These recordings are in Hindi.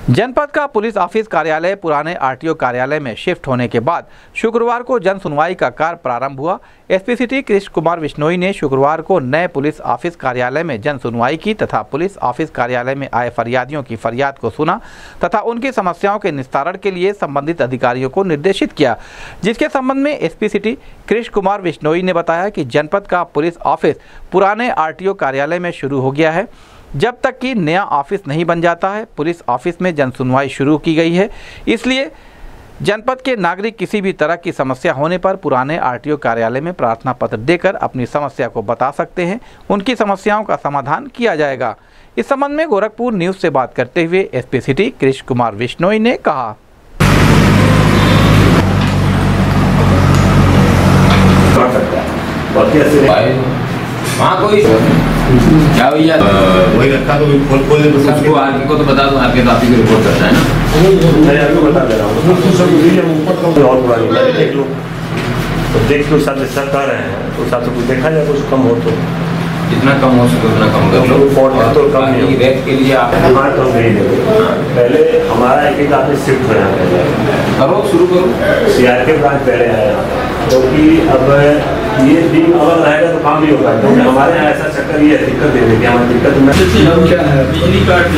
जनपद का पुलिस ऑफिस कार्यालय पुराने आरटीओ कार्यालय में शिफ्ट होने के बाद शुक्रवार को जन सुनवाई का कार्य प्रारंभ हुआ। एसपी सिटी कृष्ण कुमार बिश्नोई ने शुक्रवार को नए पुलिस ऑफिस कार्यालय में जन सुनवाई की तथा पुलिस ऑफिस कार्यालय में आए फरियादियों की फरियाद को सुना तथा उनकी समस्याओं के निस्तारण के लिए संबंधित अधिकारियों को निर्देशित किया, जिसके संबंध में एसपी सिटी कृष्ण कुमार बिश्नोई ने बताया कि जनपद का पुलिस ऑफिस पुराने आरटीओ कार्यालय में शुरू हो गया है। जब तक कि नया ऑफिस नहीं बन जाता है, पुलिस ऑफिस में जन सुनवाई शुरू की गई है। इसलिए जनपद के नागरिक किसी भी तरह की समस्या होने पर पुराने आरटीओ कार्यालय में प्रार्थना पत्र देकर अपनी समस्या को बता सकते हैं। उनकी समस्याओं का समाधान किया जाएगा। इस संबंध में गोरखपुर न्यूज़ से बात करते हुए एसपी सिटी कृष्ण कुमार बिश्नोई ने कहा, वहाँ कोई क्या भैया वही रखा तो खोल दे तो सबको आरके को तो बता दो, आरके तो आप ही को रिपोर्ट करता है ना। मैं आपको बता दे रहा हूँ सब ऊपर का और पुरानी देख लो, तो देख लो साथ सब कर रहे हैं तो साथ कुछ देखा जाए कुछ कम हो तो जितना कम हो सके उतना कम कर लो। तो कम नहीं रेट के लिए आप हमारा कम नहीं देंगे। पहले हमारा एक आदमी शिफ्ट हो जाता है, करो शुरू करो। सीआरके ब्रांच पहले आया क्योंकि अब ये दिन अगर रहेगा तो काम भी होगा, क्योंकि हमारे यहाँ ऐसा चक्कर ये दिक्कत दे देंगे हमारी दिक्कत में क्या है बिजली काट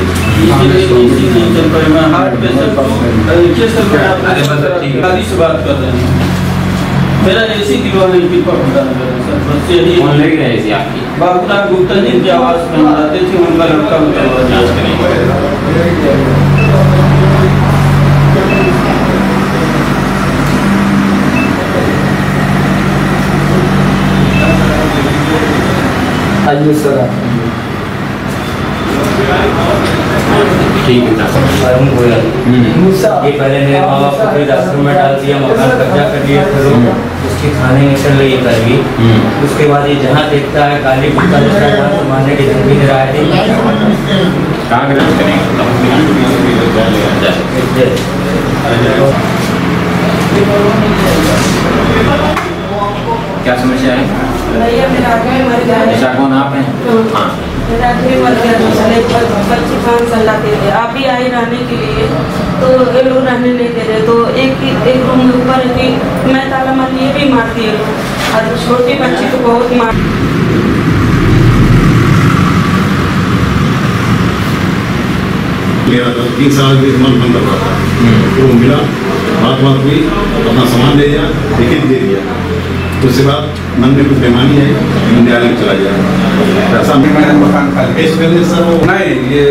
से बात कर रहे हैं। मेरा एसी दीवानी की बस यही आपकी बाबूराम गुप्ता जी की आवाज में रहते थे, उनका लड़का जांच करेंगे। आइए सर ठीक है। ये पहले मेरे माँ बाप को फिर आश्रम में डाल दिया, मकान कब्जा कर लिया, फिर उसकी खाने में चल रही करेगी। उसके बाद ये जहाँ देखता है गाली गुस्सा देता है, जहाँ तो मारने की धमकी दे रहा है। क्या समस्या है? भैया मेरा आदमी मर गया। कौन आप हैं? हाँ, मेरा आदमी मर गया तो साले 25 साल लाते थे। आप ही आए रहने के लिए तो ये लोग रहने नहीं दे रहे, तो एक रूम में ऊपर थी, मैं ताला मार ये भी मार दिए और छोटी बच्ची को बहुत मार। मेरा 3 साल के मन बंद रहा था, तो मिला बात हुई, अपना सामान ले दिया, लिखित दे दिया। तो उसके बाद मन में कुछ बेमानी है, विद्यालय में चला गया। ऐसा मकान खाली सर वो नहीं, ये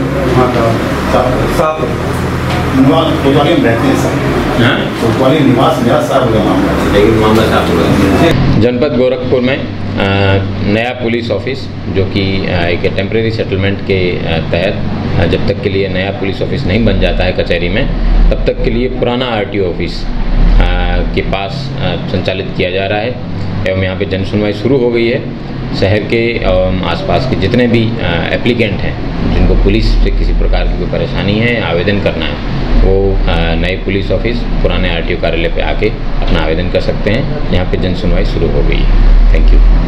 साफ निवास कोतवाली में रहते हैं सर, कोतवाली निवास मेरा साफ हो गया मामला, लेकिन मामला साफ हो गया। जनपद गोरखपुर में नया पुलिस ऑफिस जो कि एक टेम्परेरी सेटलमेंट के तहत जब तक के लिए नया पुलिस ऑफिस नहीं बन जाता है कचहरी में, तब तक के लिए पुराना आरटीओ ऑफिस के पास संचालित किया जा रहा है एवं यहाँ पे जन सुनवाई शुरू हो गई है। शहर के आसपास के जितने भी एप्लीकेंट हैं जिनको पुलिस से किसी प्रकार की कोई परेशानी है, आवेदन करना है, वो नए पुलिस ऑफिस पुराने आरटीओ कार्यालय पे आके अपना आवेदन कर सकते हैं। यहाँ पे जन सुनवाई शुरू हो गई है। Thank you.